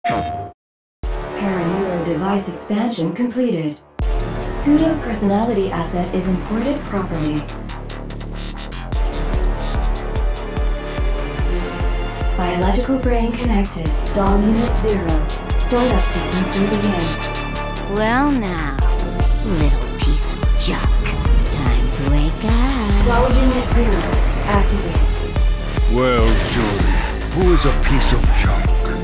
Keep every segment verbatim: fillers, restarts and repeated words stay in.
Paraneuro device expansion completed. Pseudo-personality asset is imported properly. Biological brain connected. Doll unit zero. Startup sequence will begin. Well now, little piece of junk. Time to wake up. Doll unit zero. Activated. Well, Julie, who is a piece of junk?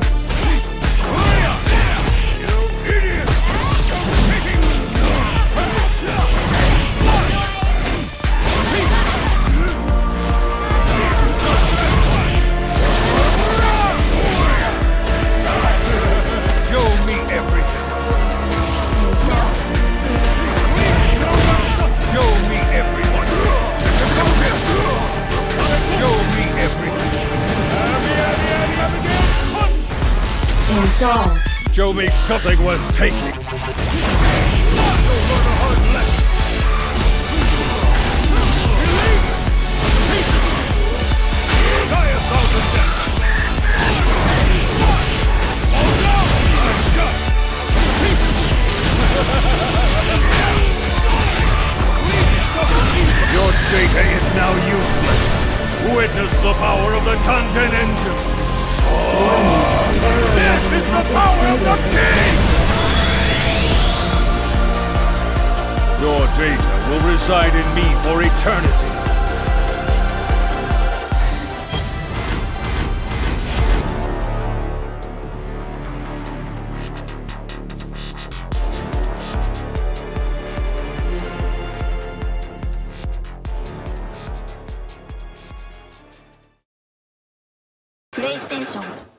Installed. Show me something worth taking. Your data is now useless. Witness the power of the content engine. Oh, this is the power of the king! Your data will reside in me for eternity. PlayStation